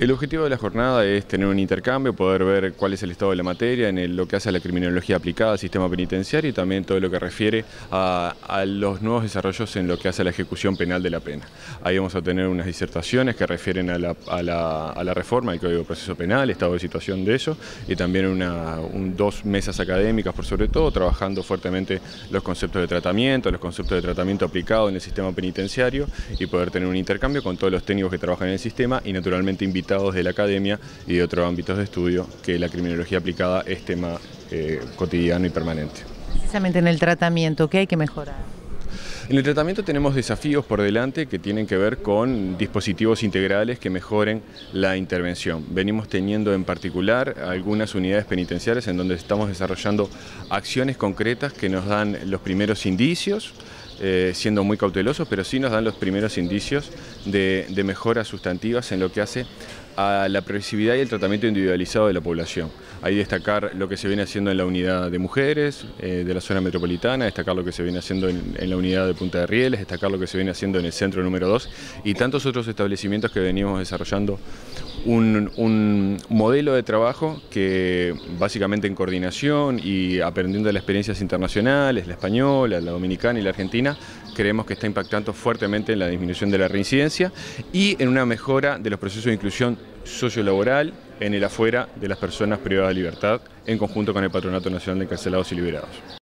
El objetivo de la jornada es tener un intercambio, poder ver cuál es el estado de la materia en lo que hace a la criminología aplicada al sistema penitenciario y también todo lo que refiere a los nuevos desarrollos en lo que hace a la ejecución penal de la pena. Ahí vamos a tener unas disertaciones que refieren a la reforma del Código de Proceso Penal, estado de situación de eso, y también dos mesas académicas por sobre todo, trabajando fuertemente los conceptos de tratamiento aplicado en el sistema penitenciario y poder tener un intercambio con todos los técnicos que trabajan en el sistema y naturalmente invitados de la academia y de otros ámbitos de estudio que la criminología aplicada es tema cotidiano y permanente. Precisamente en el tratamiento, ¿qué hay que mejorar? En el tratamiento tenemos desafíos por delante que tienen que ver con dispositivos integrales que mejoren la intervención. Venimos teniendo en particular algunas unidades penitenciarias en donde estamos desarrollando acciones concretas que nos dan los primeros indicios, siendo muy cautelosos, pero sí nos dan los primeros indicios de mejoras sustantivas en lo que hace a la progresividad y el tratamiento individualizado de la población. Ahí destacar lo que se viene haciendo en la unidad de mujeres de la zona metropolitana, destacar lo que se viene haciendo en la unidad de Punta de Rieles, destacar lo que se viene haciendo en el centro número 2 y tantos otros establecimientos que venimos desarrollando un modelo de trabajo que básicamente en coordinación y aprendiendo de las experiencias internacionales, la española, la dominicana y la argentina, creemos que está impactando fuertemente en la disminución de la reincidencia y en una mejora de los procesos de inclusión sociolaboral en el afuera de las personas privadas de libertad en conjunto con el Patronato Nacional de Encarcelados y Liberados.